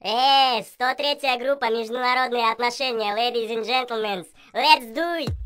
103-я группа «Международные отношения», ladies and gentlemen, let's do it!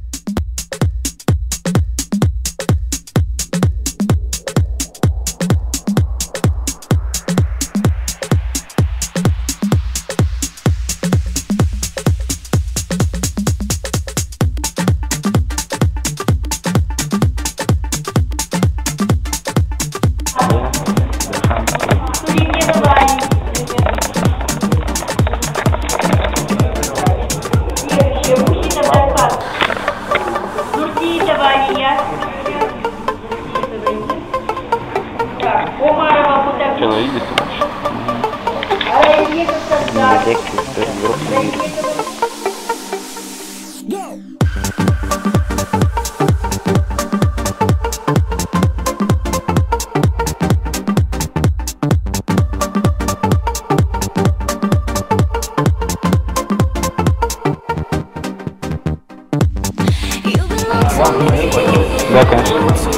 Да, конечно.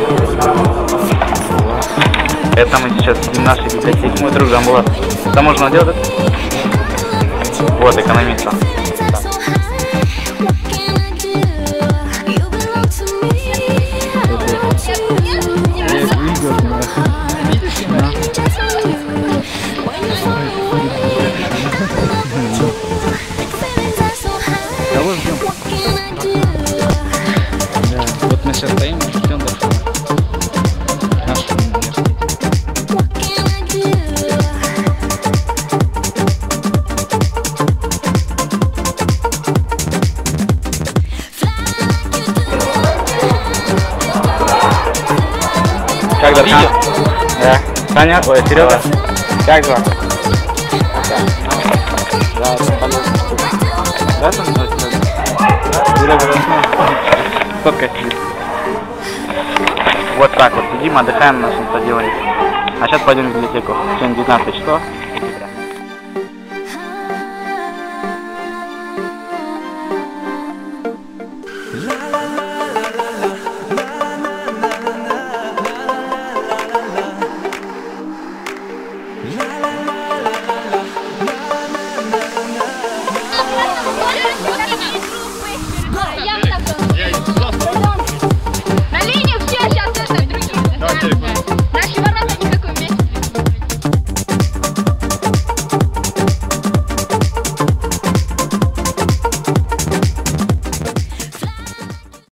Это мы сейчас в нашей библиотеке. Мой друг Жамбулат. Это можно делать? Вот, экономиста. Кого ждем? Да, вот мы сейчас стоим и ждем дальше. Как Дархан? Да. Саня? Ой, Серега? Как звать? Да, да, сколько сидит? Вот так вот сидим, отдыхаем на нашем стадионе. А сейчас пойдем в библиотеку. Сегодня 19 число.